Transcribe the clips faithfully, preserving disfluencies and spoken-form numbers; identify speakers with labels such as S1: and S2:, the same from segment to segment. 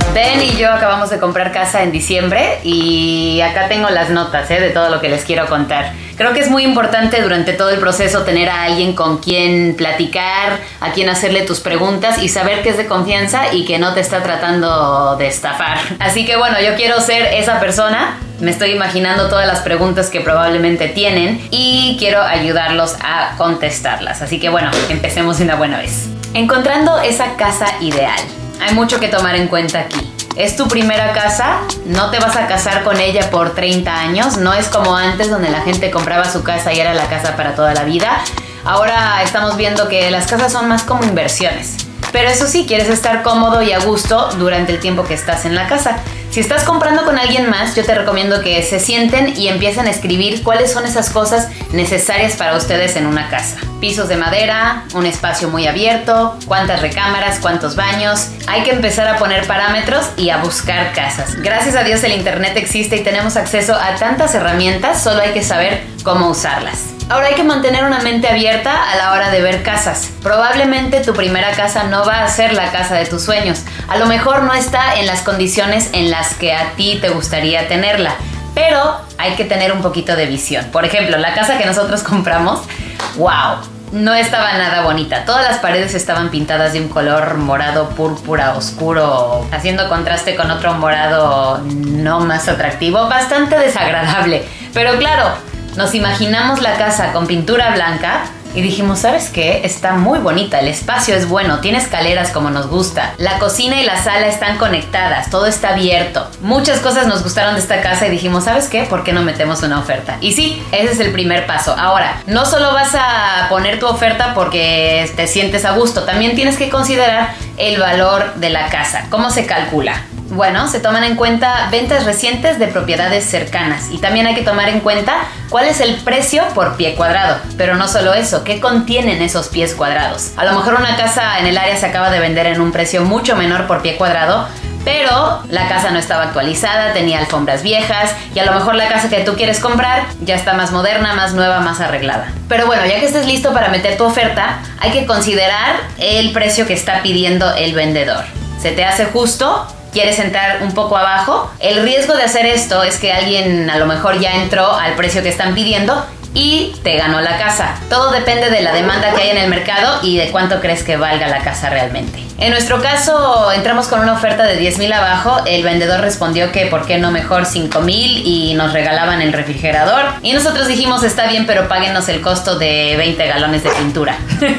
S1: Ben y yo acabamos de comprar casa en diciembre y acá tengo las notas ¿eh? de todo lo que les quiero contar. Creo que es muy importante durante todo el proceso tener a alguien con quien platicar, a quien hacerle tus preguntas y saber que es de confianza y que no te está tratando de estafar. Así que bueno, yo quiero ser esa persona. Me estoy imaginando todas las preguntas que probablemente tienen y quiero ayudarlos a contestarlas. Así que bueno, empecemos de una buena vez. Encontrando esa casa ideal. Hay mucho que tomar en cuenta aquí. Es tu primera casa, no te vas a casar con ella por treinta años, no es como antes donde la gente compraba su casa y era la casa para toda la vida. Ahora estamos viendo que las casas son más como inversiones. Pero eso sí, quieres estar cómodo y a gusto durante el tiempo que estás en la casa. Si estás comprando con alguien más, yo te recomiendo que se sienten y empiecen a escribir cuáles son esas cosas necesarias para ustedes en una casa. Pisos de madera, un espacio muy abierto, cuántas recámaras, cuántos baños. Hay que empezar a poner parámetros y a buscar casas. Gracias a Dios el internet existe y tenemos acceso a tantas herramientas, solo hay que saber cómo usarlas. Ahora hay que mantener una mente abierta a la hora de ver casas. Probablemente tu primera casa no va a ser la casa de tus sueños. A lo mejor no está en las condiciones en las que a ti te gustaría tenerla. Pero hay que tener un poquito de visión. Por ejemplo, la casa que nosotros compramos, ¡wow! No estaba nada bonita. Todas las paredes estaban pintadas de un color morado púrpura oscuro, haciendo contraste con otro morado no más atractivo. Bastante desagradable. Pero claro, nos imaginamos la casa con pintura blanca y dijimos, ¿sabes qué? Está muy bonita, el espacio es bueno, tiene escaleras como nos gusta. La cocina y la sala están conectadas, todo está abierto. Muchas cosas nos gustaron de esta casa y dijimos, ¿sabes qué? ¿Por qué no metemos una oferta? Y sí, ese es el primer paso. Ahora, no solo vas a poner tu oferta porque te sientes a gusto, también tienes que considerar el valor de la casa. ¿Cómo se calcula? Bueno, se toman en cuenta ventas recientes de propiedades cercanas y también hay que tomar en cuenta cuál es el precio por pie cuadrado. Pero no solo eso, ¿qué contienen esos pies cuadrados? A lo mejor una casa en el área se acaba de vender en un precio mucho menor por pie cuadrado, pero la casa no estaba actualizada, tenía alfombras viejas y a lo mejor la casa que tú quieres comprar ya está más moderna, más nueva, más arreglada. Pero bueno, ya que estés listo para meter tu oferta, hay que considerar el precio que está pidiendo el vendedor. ¿Se te hace justo? ¿Quieres entrar un poco abajo? El riesgo de hacer esto es que alguien a lo mejor ya entró al precio que están pidiendo y te ganó la casa. Todo depende de la demanda que hay en el mercado y de cuánto crees que valga la casa realmente. En nuestro caso, entramos con una oferta de diez mil abajo. El vendedor respondió que por qué no mejor cinco mil y nos regalaban el refrigerador. Y nosotros dijimos, está bien, pero páguenos el costo de veinte galones de pintura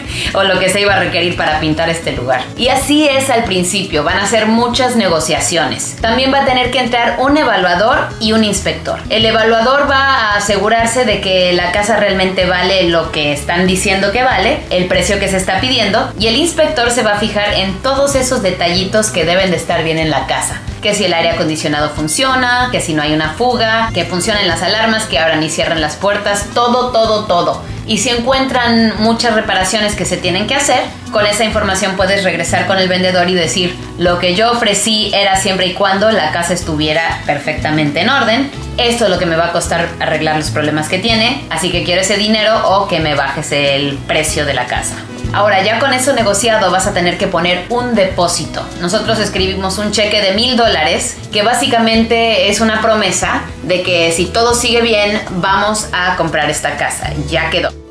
S1: o lo que se iba a requerir para pintar este lugar. Y así es al principio, van a ser muchas negociaciones. También va a tener que entrar un evaluador y un inspector. El evaluador va a asegurarse de que la casa realmente vale lo que están diciendo que vale, el precio que se está pidiendo, y el inspector se va a fijar en todos esos detallitos que deben de estar bien en la casa. Que si el aire acondicionado funciona, que si no hay una fuga, que funcionen las alarmas, que abran y cierren las puertas, todo, todo, todo. Y si encuentran muchas reparaciones que se tienen que hacer, con esa información puedes regresar con el vendedor y decir, lo que yo ofrecí era siempre y cuando la casa estuviera perfectamente en orden. Esto es lo que me va a costar arreglar los problemas que tiene, así que quiero ese dinero o que me bajes el precio de la casa. Ahora, ya con eso negociado vas a tener que poner un depósito. Nosotros escribimos un cheque de mil dólares que básicamente es una promesa de que si todo sigue bien vamos a comprar esta casa. Ya quedó.